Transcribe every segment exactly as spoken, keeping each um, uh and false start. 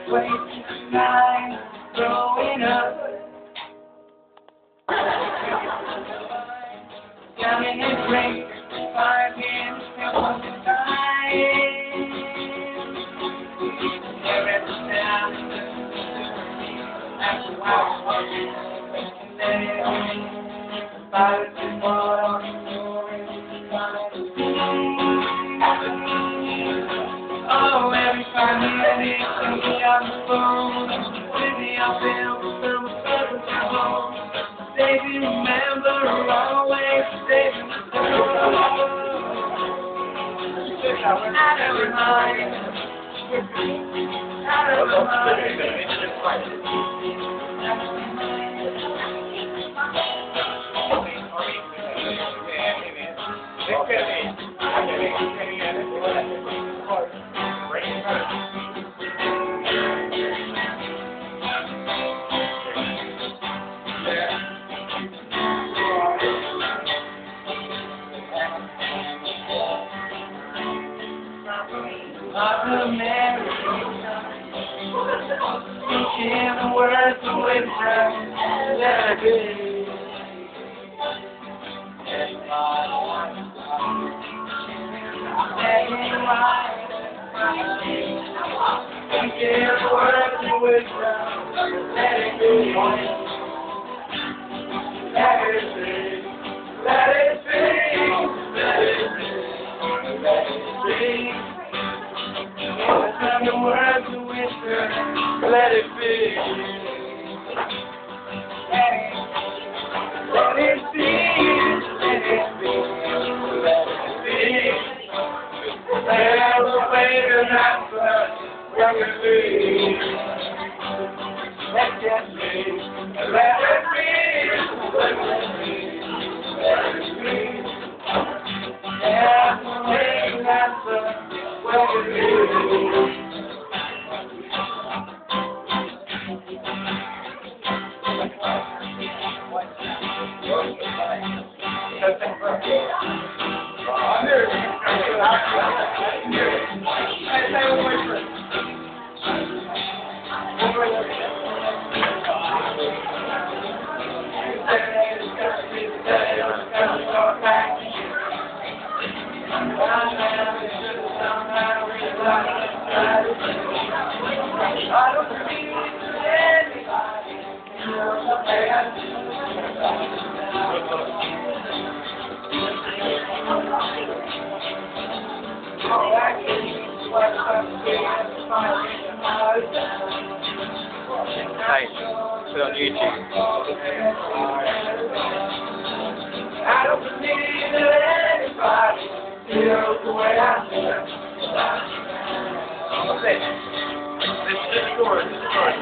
wasting time growing up. Coming and break five years and one time. There at the sound after a while, about it tomorrow. Oh, every five minutes you get on the phone, busy up in some presents at home. Baby, remember always, baby, out of your mind, out of your Mother Mary, speaking the words of wisdom, let it be. Let it right, speaking the words of wisdom, let it be. Let it be, let it be, let it be, let it be. The words of whisper, let it be. Let it, let it be, let it be, let it be. There's a way to answer, let it be. Let it be, let it be, let it be, let it be. There's a way to answer, let it be. I don't believe anybody knows the man. Oh, I can't what's up here. Hi, put it on YouTube. I don't believe that anybody feels the way I feel. This is the story, this is the story.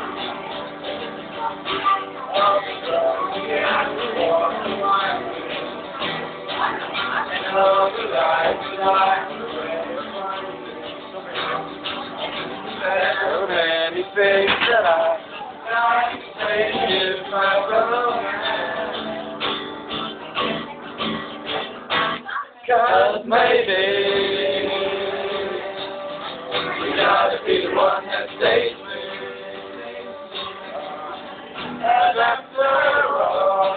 So many things that I say is my romance. 'Cause maybe we gotta be the one that stays me. And after all,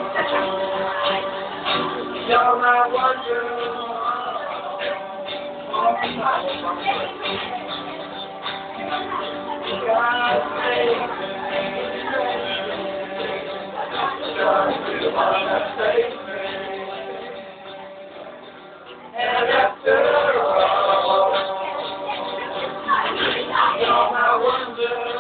you're my wonder. God save me. Gotta be the one that stays me. And after all, you're my wonder.